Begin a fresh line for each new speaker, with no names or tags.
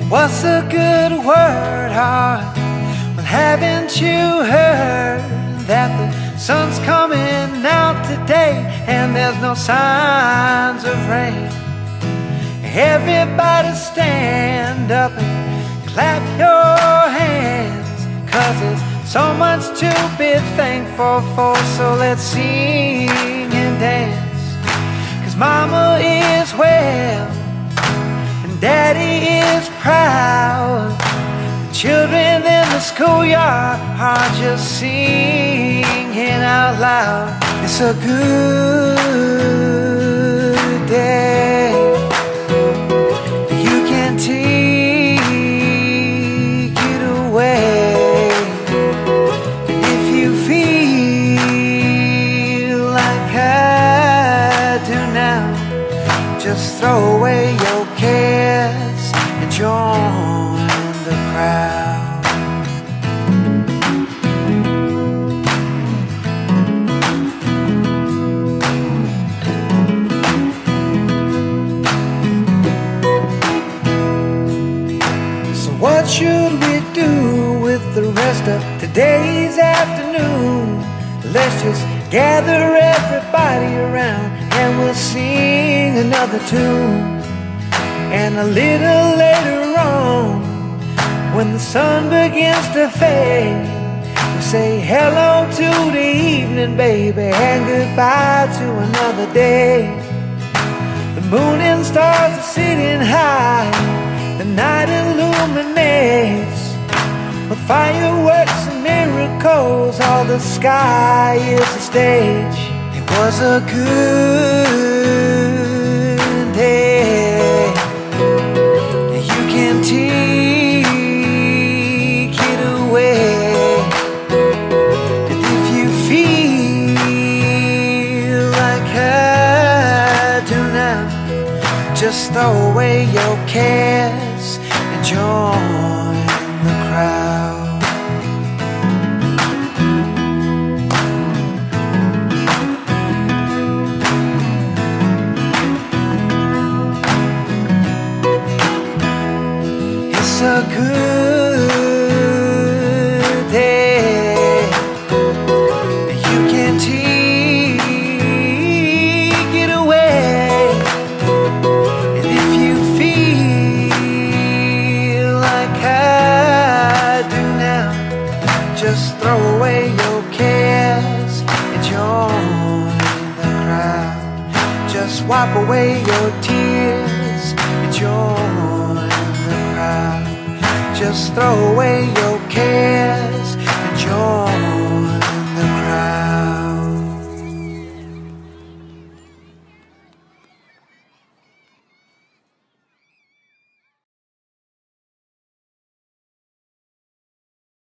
What's a good word, heart? Well, haven't you heard that the sun's coming out today and there's no signs of rain? Everybody stand up and clap your hands, 'cause there's so much to be thankful for. So let's sing and dance, 'cause mama is well and daddy is proud. The children in the schoolyard are just singing out loud. It's a good day. You can take it away. And if you feel like I do now, just throw away your cares and join the crowd. What should we do with the rest of today's afternoon? Let's just gather everybody around and we'll sing another tune. And a little later on, when the sun begins to fade, we'll say hello to the evening, baby, and goodbye to another day. The moon and stars are sitting high, the night illuminates with fireworks and miracles. All the sky is a stage. It was a good day. You can take it away. And if you feel like I do now, just throw away your cares and join the crowd. It's a good day. You can take it away. Just throw away your cares and join the crowd. Just wipe away your tears and join the crowd. Just throw away your